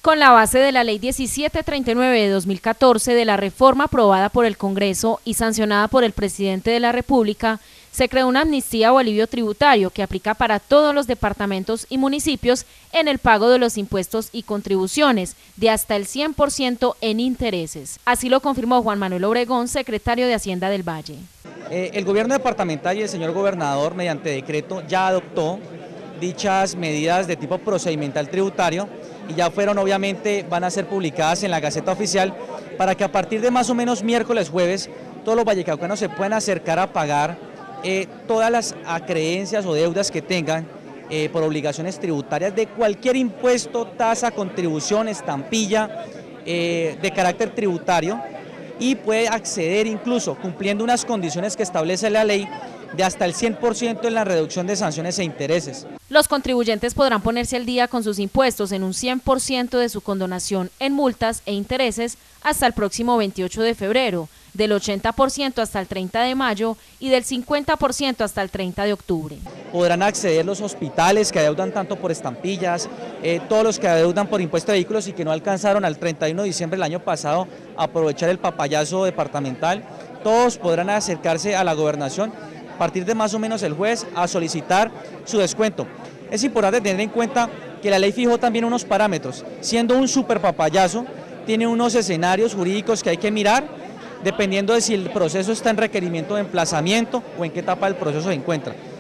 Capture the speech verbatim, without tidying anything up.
Con la base de la Ley diecisiete treinta y nueve de dos mil catorce de la reforma aprobada por el Congreso y sancionada por el Presidente de la República, se creó una amnistía o alivio tributario que aplica para todos los departamentos y municipios en el pago de los impuestos y contribuciones, de hasta el cien por ciento en intereses. Así lo confirmó Juan Manuel Obregón, secretario de Hacienda del Valle. Eh, el gobierno departamental y el señor gobernador, mediante decreto, ya adoptó dichas medidas de tipo procedimental tributario y ya fueron, obviamente, van a ser publicadas en la Gaceta Oficial para que a partir de más o menos miércoles, jueves, todos los vallecaucanos se puedan acercar a pagar eh, todas las acreencias o deudas que tengan eh, por obligaciones tributarias de cualquier impuesto, tasa, contribución, estampilla eh, de carácter tributario, y puede acceder incluso cumpliendo unas condiciones que establece la ley de hasta el cien por ciento en la reducción de sanciones e intereses. Los contribuyentes podrán ponerse al día con sus impuestos en un cien por ciento de su condonación en multas e intereses hasta el próximo veintiocho de febrero, del ochenta por ciento hasta el treinta de mayo y del cincuenta por ciento hasta el treinta de octubre. Podrán acceder los hospitales que adeudan tanto por estampillas, eh, todos los que adeudan por impuesto de vehículos y que no alcanzaron al treinta y uno de diciembre del año pasado a aprovechar el papayazo departamental, todos podrán acercarse a la gobernación a partir de más o menos el jueves a solicitar su descuento. Es importante tener en cuenta que la ley fijó también unos parámetros, siendo un super papayazo, tiene unos escenarios jurídicos que hay que mirar, dependiendo de si el proceso está en requerimiento de emplazamiento o en qué etapa del proceso se encuentra.